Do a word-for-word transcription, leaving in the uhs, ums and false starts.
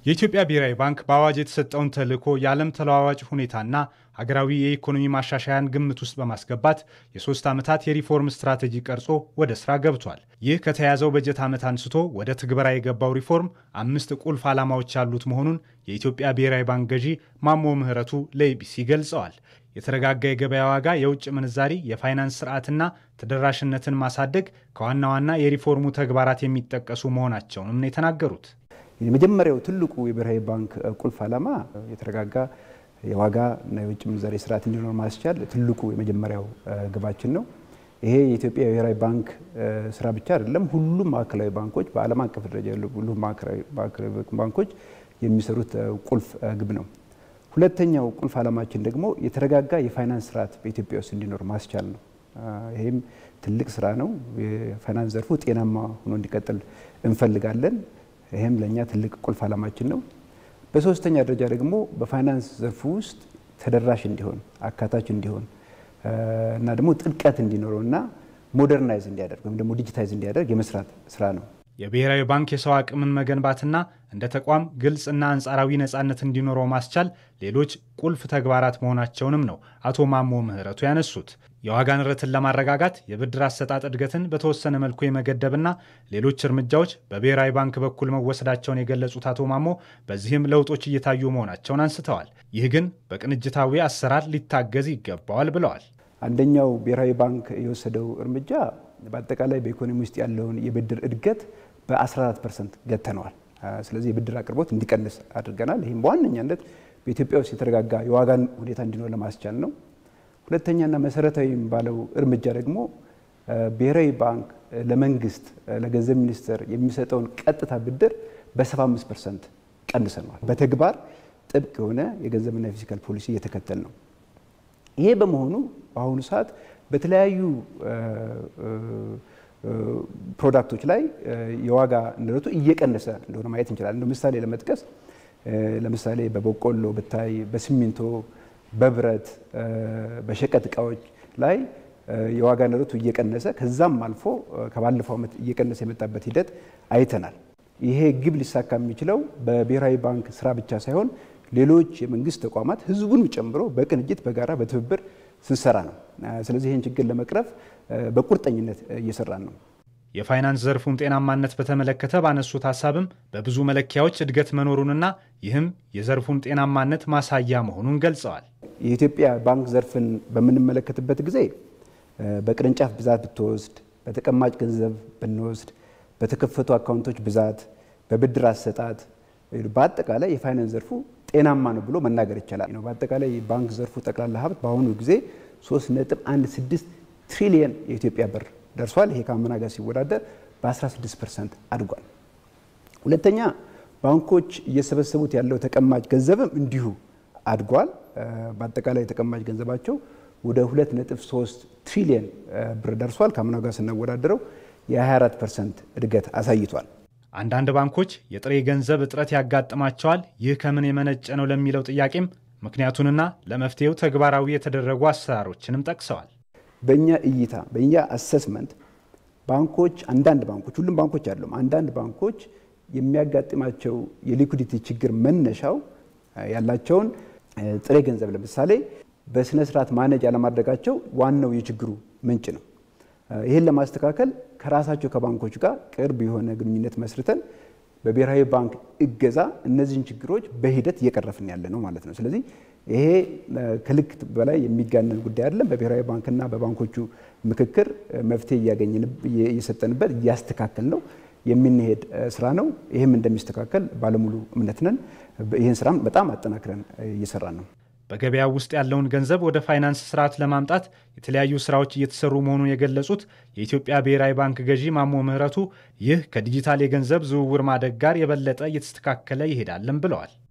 የኢትዮጵያ ብሔራዊ ባንክ በአዋጅ የተሰጠውን ተልዕኮ የዓለም ተለዋዋጭ ሁኔታና ሀገራዊ የኢኮኖሚ ማሻሻያን ግምት ውስጥ በማስገባት የሶስት ዓመታት የሪፎርም ስትራቴጂ ቀርጾ ወደ ስራ ገብቷል። ይህ ከተያዘው በጀት ዓመት አንስቶ ወደ ትግበራ የገባው ሪፎርም አምስት ቁልፍ ዓላማዎች ያሉት መሆኑን የኢትዮጵያ ብሔራዊ ባንክ ገዢ ማሞ ምህረቱ ለኢቢሲ ገልጸዋል። የተረጋጋ የገበያ ዋጋ፣ የውጭ ምንዛሪ፣ የፋይናንስ ስርዓትና ተደራሽነትን ማሳደግ ከዋና ዋና የሪፎርሙ ተግባራት የሚጠቀሱ መሆናቸውንም ነው የተናገሩት። የመጀመሪያው ትልቁ የብሔራዊ ባንክ ቁልፍ ዓላማ የተረጋጋ የዋጋ እና የውጭ ምንዛሬ ስርዓት እንዲኖር ማስቻል ትልቁ የመጀመሪያው ግባችን ነው። ይሄ የኢትዮጵያ ብሔራዊ ባንክ ስራ ብቻ አይደለም። ሁሉም ማዕከላዊ ባንኮች በዓለም አቀፍ ደረጃ ያሉ ሁሉም ማዕከላዊ ባንኮች የሚሰሩት ቁልፍ ግብ ነው። ሁለተኛው ቁልፍ ዓላማችን ደግሞ የተረጋጋ የፋይናንስ ስርዓት በኢትዮጵያ ውስጥ እንዲኖር ማስቻል ነው። ይሄም ትልቅ ስራ ነው። የፋይናንስ ዘርፉ ጤናማ ሆኖ እንዲቀጥል እንፈልጋለን። ይሄም ለኛ ትልቅ ቁልፍ ዓላማችን ነው። በሶስተኛ ደረጃ ደግሞ በፋይናንስ ዘርፉ ውስጥ ተደራሽ እንዲሆን፣ አካታች እንዲሆን እና ደግሞ ጥልቀት እንዲኖረውና ሞደርናይዝ እንዲያደርግ ወይም ደግሞ ዲጂታይዝ እንዲያደርግ የመስራት ስራ ነው። የብሔራዊ ባንክ የሰው አቅምን መገንባትና እንደ ተቋም ግልጽና አንጻራዊ ነጻነት እንዲኖረው ማስቻል ሌሎች ቁልፍ ተግባራት መሆናቸውንም ነው አቶ ማሞ ምህረቱ ያነሱት። የዋጋ ንረትን ለማረጋጋት የብድር አሰጣጥ እድገትን በተወሰነ መልኩ የመገደብና ሌሎች እርምጃዎች በብሔራዊ ባንክ በኩል መወሰዳቸውን የገለጹት አቶ ማሞ በዚህም ለውጦች እየታዩ መሆናቸውን አንስተዋል። ይህ ግን በቅንጅታዊ አሰራር ሊታገዝ ይገባዋል ብለዋል። አንደኛው ብሔራዊ ባንክ የወሰደው እርምጃ በአጠቃላይ በኢኮኖሚ ውስጥ ያለውን የብድር እድገት በአስራ አራት ፐርሰንት ገተነዋል። ስለዚህ የብድር አቅርቦት እንዲቀንስ አድርገናል። ይህም በዋነኛነት በኢትዮጵያ ውስጥ የተረጋጋ የዋጋን ሁኔታ እንዲኖር ለማስቻል ነው። ሁለተኛና መሰረታዊ ባለው እርምጃ ደግሞ ብሔራዊ ባንክ ለመንግስት ለገንዘብ ሚኒስቴር የሚሰጠውን ቀጥታ ብድር በሰባ አምስት ፐርሰንት ቀንሰነዋል። በተግባር ጥብቅ የሆነ የገንዘብና የፊስካል ፖሊሲ እየተከተል ነው። ይሄ በመሆኑ በአሁኑ ሰዓት በተለያዩ ፕሮዳክቶች ላይ የዋጋ ንረቱ እየቀነሰ እንደሆነ ማየት እንችላለን። ምሳሌ ለመጥቀስ ለምሳሌ በበቆሎ ብታይ፣ በሲሚንቶ፣ በብረት፣ በሸቀጥ እቃዎች ላይ የዋጋ ንረቱ እየቀነሰ ከዛም አልፎ ከባለፈው ዓመት እየቀነሰ የመጣበት ሂደት አይተናል። ይሄ ግብ ሊሳካ የሚችለው በብሔራዊ ባንክ ስራ ብቻ ሳይሆን ሌሎች የመንግስት ተቋማት ህዝቡን ጨምሮ በቅንጅት በጋራ በትብብር ስንሰራ ነው። ስለዚህ ይህን ችግር ለመቅረፍ በቁርጠኝነት እየሰራን ነው። የፋይናንስ ዘርፉን ጤናማነት በተመለከተ ባነሱት ሀሳብም በብዙ መለኪያዎች እድገት መኖሩንና ይህም የዘርፉን ጤናማነት ማሳያ መሆኑን ገልጸዋል። የኢትዮጵያ ባንክ ዘርፍን በምንመለከትበት ጊዜ በቅርንጫፍ ብዛት ብትወስድ፣ በተቀማጭ ገንዘብ ብንወስድ፣ በተከፈቱ አካውንቶች ብዛት፣ በብድር አሰጣጥ፣ በአጠቃላይ የፋይናንስ ዘርፉ ጤናማ ነው ብሎ መናገር ይቻላል። በአጠቃላይ ባንክ ዘርፉ ጠቅላላ ሀብት በአሁኑ ጊዜ ሶስት ነጥብ አንድ ስድስት ትሪሊየን የኢትዮጵያ ብር ደርሷል። ይሄ ከአምና ጋር ሲወዳደር በአስራ ስድስት ፐርሰንት አድጓል። ሁለተኛ ባንኮች እየሰበሰቡት ያለው ተቀማጭ ገንዘብም እንዲሁ አድጓል። በአጠቃላይ ተቀማጭ ገንዘባቸው ወደ ሁለት ነጥብ ሶስት ትሪሊየን ብር ደርሷል። ከአምና ጋር ስናወዳደረው የሀያ አራት ፐርሰንት እድገት አሳይቷል። አንዳንድ ባንኮች የጥሬ ገንዘብ እጥረት ያጋጥማቸዋል። ይህ ከምን የመነጨ ነው ለሚለው ጥያቄም ምክንያቱንና ለመፍትሄው ተግባራዊ የተደረጉ አሰራሮችንም ጠቅሰዋል። በእኛ እይታ በእኛ አሰስመንት ባንኮች አንዳንድ ባንኮች ሁሉም ባንኮች አይደሉም፣ አንዳንድ ባንኮች የሚያጋጥማቸው የሊኩዲቲ ችግር መነሻው ያላቸውን ጥሬ ገንዘብ ለምሳሌ በስነ ስርዓት ማኔጅ ያለማድረጋቸው ዋናው የችግሩ ምንጭ ነው። ይህን ለማስተካከል ከራሳቸው ከባንኮች ጋር ቅርብ የሆነ ግንኙነት መስርተን በብሔራዊ ባንክ እገዛ እነዚህን ችግሮች በሂደት እየቀረፍን ያለ ነው ማለት ነው። ስለዚህ ይሄ ከልክ በላይ የሚጋነን ጉዳይ አይደለም። በብሔራዊ ባንክና በባንኮቹ ምክክር መፍትሄ እያገኘን እየሰጠንበት እያስተካከል ነው የምንሄድ ስራ ነው። ይህም እንደሚስተካከል ባለሙሉ እምነት ነን። ይህን ስራም በጣም አጠናክረን እየሰራን ነው። በገበያው ውስጥ ያለውን ገንዘብ ወደ ፋይናንስ ስርዓት ለማምጣት የተለያዩ ስራዎች እየተሰሩ መሆኑን የገለጹት የኢትዮጵያ ብሔራዊ ባንክ ገዢ ማሞ ምህረቱ ይህ ከዲጂታል የገንዘብ ዝውውር ማደግ ጋር የበለጠ እየተስተካከለ ይሄዳልም ብለዋል።